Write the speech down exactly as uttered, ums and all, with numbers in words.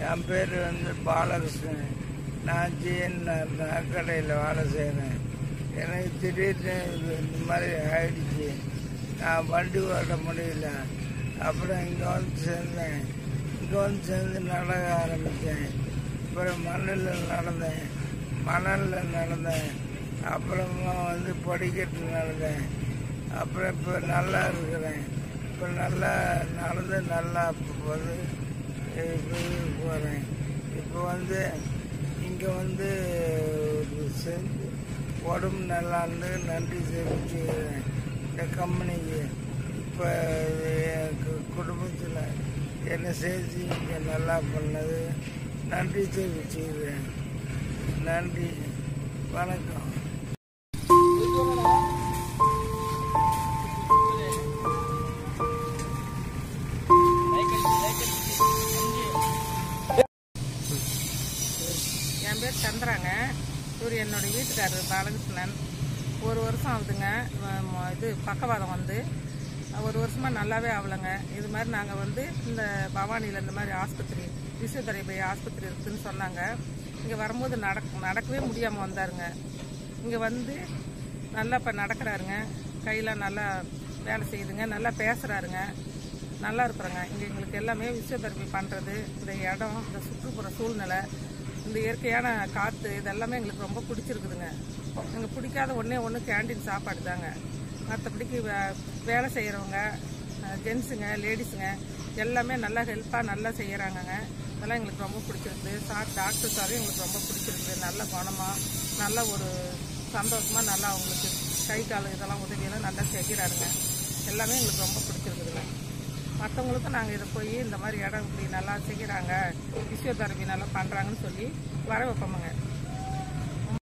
என் பேர் வந்து பாலகிருஷ்ணன். நான் ஜிஎன் நகைக்கடையில் வேலை செய்கிறேன். எனக்கு திடீர்னு இந்த மாதிரி ஆயிடுச்சு. நான் வண்டி ஓட்ட முடியல. அப்புறம் இங்கே வந்து சேர்ந்தேன். இங்கே வந்து சேர்ந்து நடக்க ஆரம்பித்தேன். அப்புறம் மண்ணில் நடந்தேன், மணலில் நடந்தேன். அப்புறமா வந்து படிக்கட்டு நடந்தேன். அப்புறம் இப்போ நல்லா இருக்கிறேன். இப்போ நல்லா நடந்து நல்லா வந்து போகிறேன். இப்போ வந்து இங்கே வந்து செஞ்சு உடம்பு நல்லான்னு நன்றி தெரிவிச்சுக்கிறேன் இந்த கம்பெனிக்கு. இப்போ என் குடும்பத்தில் என்னை சேர்த்து இங்கே நல்லா பண்ணது நன்றி தெரிவிச்சுக்கிறேன். நன்றி, வணக்கம். என் பேர் சந்திராங்க. இவர் என்னுடைய வீட்டுக்காரர் பாலகிருஷ்ணன். ஒரு வருஷம் ஆகுதுங்க. இது பக்கவாதம் வந்து ஒரு வருஷமாக நல்லாவே ஆகலைங்க. இது மாதிரி நாங்கள் வந்து இந்த பவானியில் இந்த மாதிரி ஆஸ்பத்திரி பிசியோதெரபி ஆஸ்பத்திரி இருக்குதுன்னு சொன்னாங்க. இங்கே வரும்போது நடக்க நடக்கவே முடியாமல் வந்தாருங்க. இங்கே வந்து நல்லா இப்போ நடக்கிறாருங்க. கையில் நல்லா வேலை செய்யுதுங்க. நல்லா பேசுகிறாருங்க. நல்லா இருக்கிறோங்க. இங்கே எங்களுக்கு எல்லாமே பிசியோதெரபி பண்ணுறது, இந்த இடம், இந்த சுற்றுப்புற சூழ்நிலை, இந்த இயற்கையான காற்று, இதெல்லாமே எங்களுக்கு ரொம்ப பிடிச்சிருக்குதுங்க. எங்களுக்கு பிடிக்காத ஒன்றே ஒன்று கேண்டீன் சாப்பாடு தாங்க. மற்றபடிக்கு வே வேலை செய்கிறவங்க ஜென்ஸுங்க லேடிஸுங்க எல்லாமே நல்லா ஹெல்ப்பாக நல்லா செய்கிறாங்கங்க. இதெல்லாம் எங்களுக்கு ரொம்ப பிடிச்சிருக்குது. சார் டாக்டர் சாரும் எங்களுக்கு ரொம்ப பிடிச்சிருக்குது. நல்ல குணமாக நல்ல ஒரு சந்தோஷமாக நல்லா அவங்களுக்கு கை கால் இதெல்லாம் உதவியெல்லாம் நல்லா செய்கிறாருங்க. எல்லாமே எங்களுக்கு ரொம்ப பிடிச்சிருக்குதுங்க. மற்றவங்களுக்கும் நாங்கள் இதை போய் இந்த மாதிரி இடம் இப்படி நல்லா செய்கிறாங்க, பிசியோதெரபி நல்லா பண்ணுறாங்கன்னு சொல்லி வர வைப்போமுங்க.